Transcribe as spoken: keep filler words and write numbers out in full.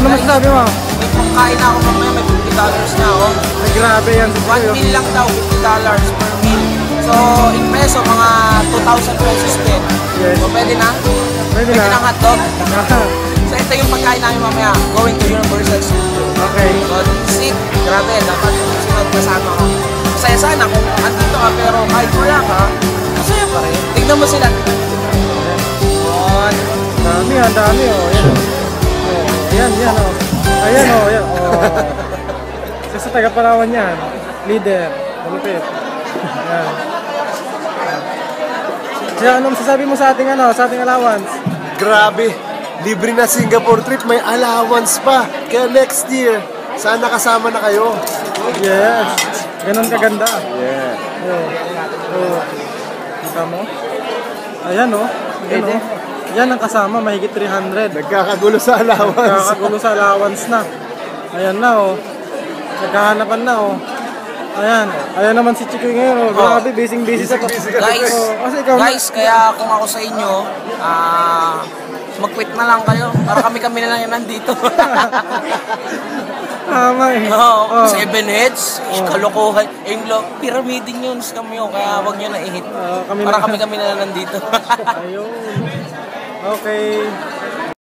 Ano masasabi mo? May pagkain na ako mamaya, may fifty dollars na ako. Ay, grabe yan. one meal lang daw, fifty dollars per meal. So, in peso, mga two thousand pesos din. Yes. So, pwede na? Pwede Pwede na. ng hotdog. So, ito yung pagkain namin mamaya, going to Universal Studio. Okay. So, sit, grabe, dapat sunod kasama ka. Masaya sana kung andito ka, pero kahit wala ka, masaya pa rin. Tignan mo sila. Yun. Dami, ang dami, oh. Yan, oh. Ayan, yan, oh. Ayan, oh. Ayan, oh. Isa sa taga-Palawan yan. Leader. Malupit. Ayan. Kaya anong masasabi mo sa ating, ano, sa ating allowance? Grabe, libre na Singapore trip, may allowance pa. Kaya next year, sana kasama na kayo. Yes. Ganon kaganda. Yeah. Oh. Oh. Kita mo? Ayan, oh. Ayan, oh. Yan ang kasama, mahigit three hundred. Nagkakagulo sa allowance. Nagkakagulo sa allowance na. Ayan na, oh. Nagkahanapan na, oh. Ayan. Ayan naman si Chikoy ngayon, oh. Grabe, busy-busy sa... Busy-busy ka. Guys, Oh, kasi ikaw na- guys, kaya kung ako sa inyo, ah, mag-quit na lang kayo. Para kami-kami na lang yung nandito. Tama eh. Oo, Oh. seven heads, kalokohan. Eh, yung lo- pyramiding yun, scam yun, kaya wag nyo na i-hit. Ah, kami Para na- kami-kami na lang nandito. Ayun. Okay.